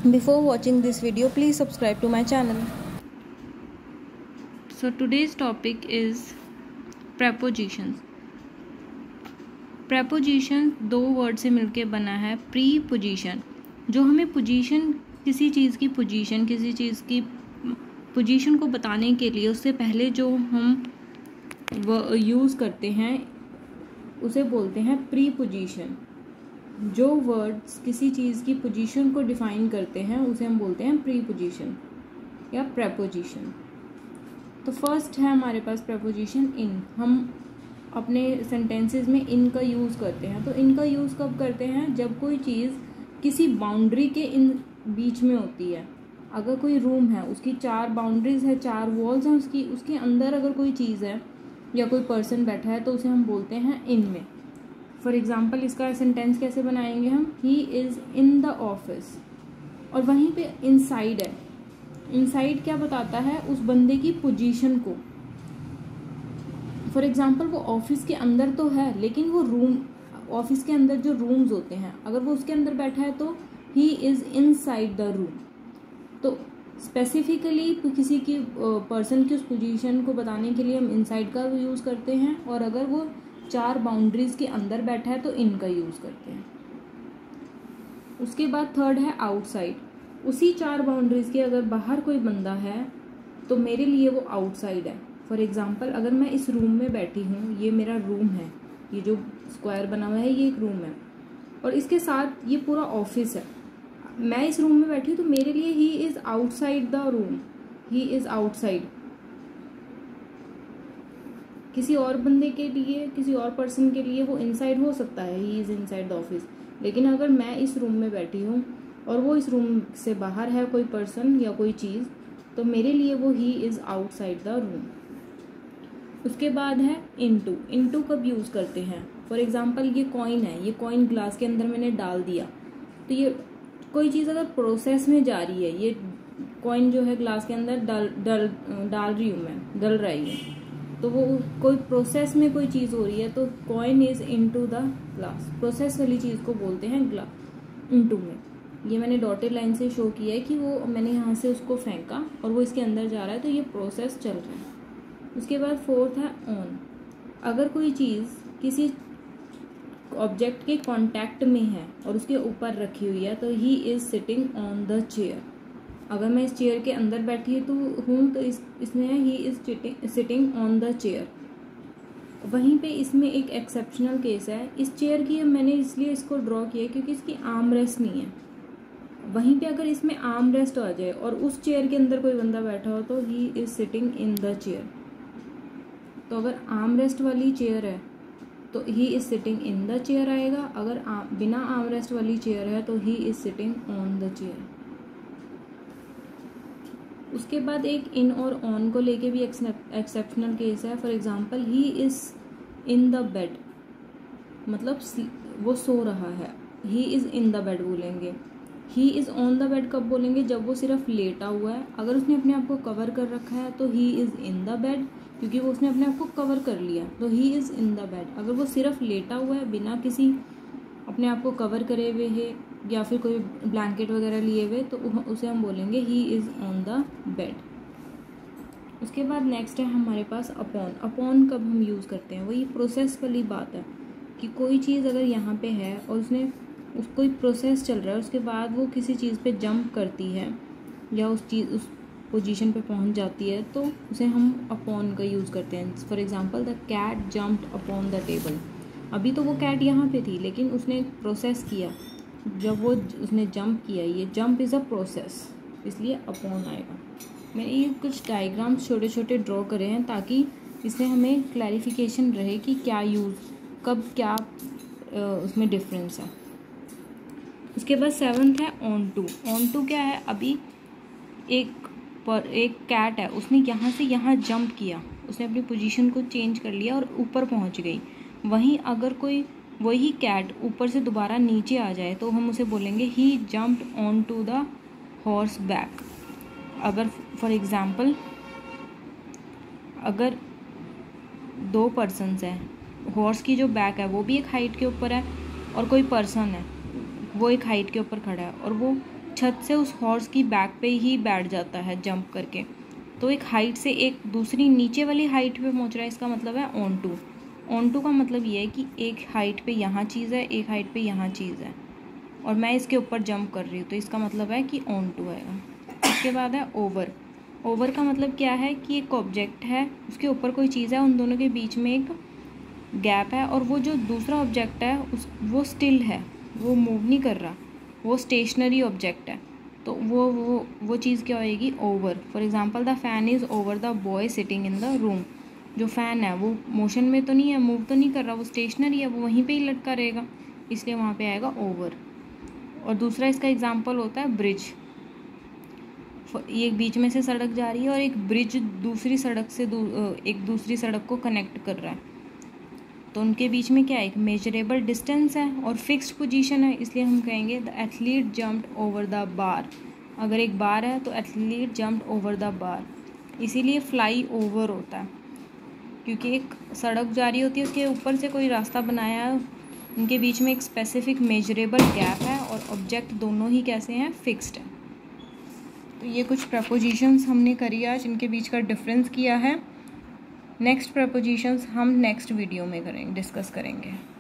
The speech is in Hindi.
Before watching this video, please subscribe to my channel. So today's topic is prepositions. preposition दो वर्ड से मिलके बना है प्रीपोजिशन, जो हमें पोजीशन, किसी चीज़ की पोजीशन, किसी चीज़ की पोजीशन को बताने के लिए उससे पहले जो हम यूज़ करते हैं उसे बोलते हैं प्रीपोजिशन। जो वर्ड्स किसी चीज़ की पोजीशन को डिफाइन करते हैं उसे हम बोलते हैं प्रीपोजिशन या प्रेपोजिशन। तो फर्स्ट है हमारे पास प्रेपोजिशन इन। हम अपने सेंटेंसेस में इन का यूज़ करते हैं। तो इन का यूज़ कब करते हैं? जब कोई चीज़ किसी बाउंड्री के इन बीच में होती है। अगर कोई रूम है, उसकी 4 बाउंड्रीज है, 4 वॉल्स हैं, उसके अंदर अगर कोई चीज़ है या कोई पर्सन बैठा है तो उसे हम बोलते हैं इन में। फॉर एग्ज़ाम्पल इसका सेंटेंस कैसे बनाएंगे हम? He is in the office. और वहीं पे इनसाइड है। इनसाइड क्या बताता है? उस बंदे की पोजीशन को। फॉर एग्ज़ाम्पल वो ऑफिस के अंदर तो है, लेकिन वो रूम, ऑफिस के अंदर जो रूम्स होते हैं, अगर वो उसके अंदर बैठा है तो he is inside the room. तो स्पेसिफिकली किसी की पर्सन की उस पोजीशन को बताने के लिए हम इनसाइड का यूज़ करते हैं, और अगर वो 4 बाउंड्रीज के अंदर बैठा है तो इन का यूज़ करते हैं। उसके बाद थर्ड है आउटसाइड। उसी 4 बाउंड्रीज के अगर बाहर कोई बंदा है तो मेरे लिए वो आउटसाइड है। फॉर एग्ज़ाम्पल अगर मैं इस रूम में बैठी हूँ, ये मेरा रूम है, ये जो स्क्वायर बना हुआ है ये एक रूम है, और इसके साथ ये पूरा ऑफिस है। मैं इस रूम में बैठी हूँ तो मेरे लिए he is outside the room, he is outside. किसी और बंदे के लिए, किसी और पर्सन के लिए वो इनसाइड हो सकता है, he is inside the office. लेकिन अगर मैं इस रूम में बैठी हूँ और वो इस रूम से बाहर है कोई पर्सन या कोई चीज़, तो मेरे लिए वो he is outside the room. उसके बाद है इनटू। इनटू कब यूज़ करते हैं? फॉर एग्ज़ाम्पल ये कॉइन है, ये कॉइन ग्लास के अंदर मैंने डाल दिया, तो ये कोई चीज़ अगर प्रोसेस में जा रही है, ये कॉइन जो है ग्लास के अंदर डाल रही हूँ मैं, डल रही है, तो वो कोई प्रोसेस में कोई चीज़ हो रही है, तो coin is into the glass. Process वाली चीज़ को बोलते हैं इनटू में। ये मैंने डॉटेड लाइन से शो किया है कि वो मैंने यहाँ से उसको फेंका और वो इसके अंदर जा रहा है, तो ये प्रोसेस चल रहा है। उसके बाद फोर्थ है ऑन। अगर कोई चीज़ किसी ऑब्जेक्ट के कांटेक्ट में है और उसके ऊपर रखी हुई है तो he is sitting on the chair. अगर मैं इस चेयर के अंदर बैठी हूँ तो इसमें he is sitting on the chair. वहीं पे इसमें एक एक्सेप्शनल केस है। इस चेयर की मैंने इसलिए इसको ड्रॉ किया क्योंकि इसकी आर्म रेस्ट नहीं है। वहीं पे अगर इसमें आर्म रेस्ट आ जाए और उस चेयर के अंदर कोई बंदा बैठा हो तो he is sitting in the chair. तो अगर आर्म रेस्ट वाली चेयर है तो he is sitting in the chair आएगा। अगर बिना आर्म रेस्ट वाली चेयर है तो he is sitting on the chair. उसके बाद एक इन और ऑन को लेके भी एक्सेप्शनल केस है। For example he is in the bed, मतलब वो सो रहा है, he is in the bed बोलेंगे। He is on the bed कब बोलेंगे? जब वो सिर्फ लेटा हुआ है। अगर उसने अपने आप को कवर कर रखा है तो he is in the bed, क्योंकि वो उसने अपने आप को कवर कर लिया, तो he is in the bed. अगर वो सिर्फ लेटा हुआ है बिना किसी अपने आप को कवर करे हुए है या फिर कोई ब्लैंकेट वगैरह लिए हुए, तो उसे हम बोलेंगे he is on the bed. उसके बाद नेक्स्ट है हमारे पास अपॉन। अपॉन कब हम यूज़ करते हैं? वही प्रोसेस वाली बात है कि कोई चीज़ अगर यहाँ पे है और कोई प्रोसेस चल रहा है, उसके बाद वो किसी चीज़ पे जंप करती है या उस पोजीशन पे पहुंच जाती है, तो उसे हम अपॉन का यूज़ करते हैं। For example the cat jumped upon the table. अभी तो वो कैट यहाँ पे थी, लेकिन उसने प्रोसेस किया, जब वो उसने जंप किया, ये जंप इज़ अ प्रोसेस, इसलिए अपॉन आएगा। मैंने ये कुछ डायग्राम्स छोटे छोटे ड्रॉ करे हैं ताकि इससे हमें क्लैरिफिकेशन रहे कि क्या यूज़, कब क्या उसमें डिफरेंस है। उसके बाद 7th है ऑन टू। ऑन टू क्या है? अभी एक कैट है, उसने यहाँ से यहाँ जंप किया, उसने अपनी पोजीशन को चेंज कर लिया और ऊपर पहुँच गई। वहीं अगर कोई वही कैट ऊपर से दोबारा नीचे आ जाए तो हम उसे बोलेंगे he jumped on to the horse back. अगर फॉर एग्ज़ाम्पल अगर 2 पर्सन्स हैं, हॉर्स की जो बैक है वो भी एक हाइट के ऊपर है और कोई पर्सन है वो एक हाइट के ऊपर खड़ा है और वो छत से उस हॉर्स की बैक पे ही बैठ जाता है जंप करके। तो एक हाइट से एक दूसरी नीचे वाली हाइट पे पहुंच रहा है, इसका मतलब है ऑन टू। ऑन टू का मतलब ये है कि एक हाइट पे यहाँ चीज़ है, एक हाइट पे यहाँ चीज़ है, और मैं इसके ऊपर जंप कर रही हूँ, तो इसका मतलब है कि ऑन टू आएगा। इसके बाद है ओवर। ओवर का मतलब क्या है कि एक ऑब्जेक्ट है, उसके ऊपर कोई चीज़ है, उन दोनों के बीच में एक गैप है, और वो जो दूसरा ऑब्जेक्ट है वो स्टिल है, वो मूव नहीं कर रहा, वो स्टेशनरी ऑब्जेक्ट है, तो वो चीज़ क्या होएगी? Over. For example the fan is over the boy sitting in the room. जो फ़ैन है वो मोशन में तो नहीं है, मूव तो नहीं कर रहा, वो स्टेशनरी है, वो वहीं पे ही लटका रहेगा, इसलिए वहाँ पे आएगा ओवर। और दूसरा इसका एग्जांपल होता है ब्रिज। एक बीच में से सड़क जा रही है और एक ब्रिज दूसरी सड़क से एक दूसरी सड़क को कनेक्ट कर रहा है, तो उनके बीच में क्या है? एक मेजरेबल डिस्टेंस है और फिक्स्ड पोजीशन है, इसलिए हम कहेंगे the athlete jumped over the bar. अगर एक बार है तो athlete jumped over the bar. इसीलिए फ्लाई ओवर होता है, क्योंकि एक सड़क जा रही होती है, उसके ऊपर से कोई रास्ता बनाया है, उनके बीच में एक स्पेसिफिक मेजरेबल गैप है, और ऑब्जेक्ट दोनों ही कैसे हैं? फिक्स्ड है। तो ये कुछ प्रपोजिशंस हमने करी आज, इनके बीच का डिफरेंस किया है। नेक्स्ट प्रपोजिशंस हम नेक्स्ट वीडियो में डिस्कस करेंगे।